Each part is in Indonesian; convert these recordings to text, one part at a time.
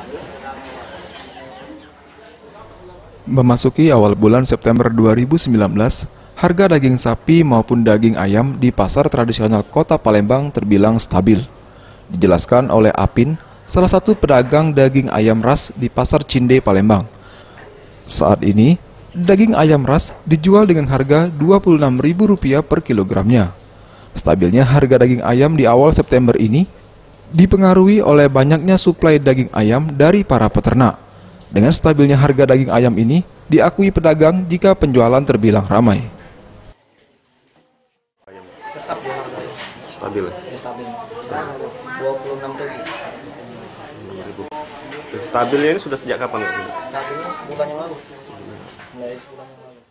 Memasuki awal bulan September 2019, harga daging sapi maupun daging ayam di pasar tradisional Kota Palembang terbilang stabil. Dijelaskan oleh Apin, salah satu pedagang daging ayam ras di Pasar Cinde, Palembang. Saat ini, daging ayam ras dijual dengan harga Rp26.000 per kilogramnya. Stabilnya harga daging ayam di awal September ini dipengaruhi oleh banyaknya suplai daging ayam dari para peternak. Dengan stabilnya harga daging ayam ini, diakui pedagang jika penjualan terbilang ramai. Tetap ya harganya. Stabil ya? Ya, stabil. 26.000. Stabilnya ini sudah sejak kapan? Stabilnya sebulan yang lalu. Dari sebulan yang lalu.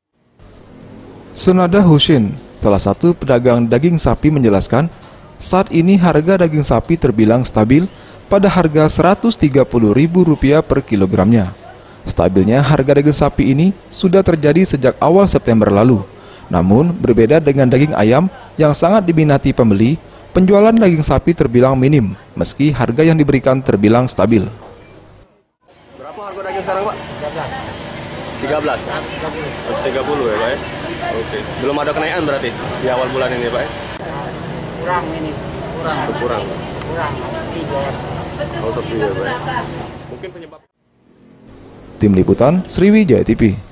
Sunada Husin, salah satu pedagang daging sapi menjelaskan, saat ini harga daging sapi terbilang stabil pada harga Rp130.000 per kilogramnya. Stabilnya harga daging sapi ini sudah terjadi sejak awal September lalu. Namun, berbeda dengan daging ayam yang sangat diminati pembeli, penjualan daging sapi terbilang minim, meski harga yang diberikan terbilang stabil. Berapa harga daging sekarang, Pak? 13. 130 ya, Pak? Oke. Belum ada kenaikan berarti di awal bulan ini, Pak? Kurang ini. Kurang. Sepi ya. Oh, sepi ya, Pak? Mungkin penyebab. Tim Liputan Sriwijaya TV.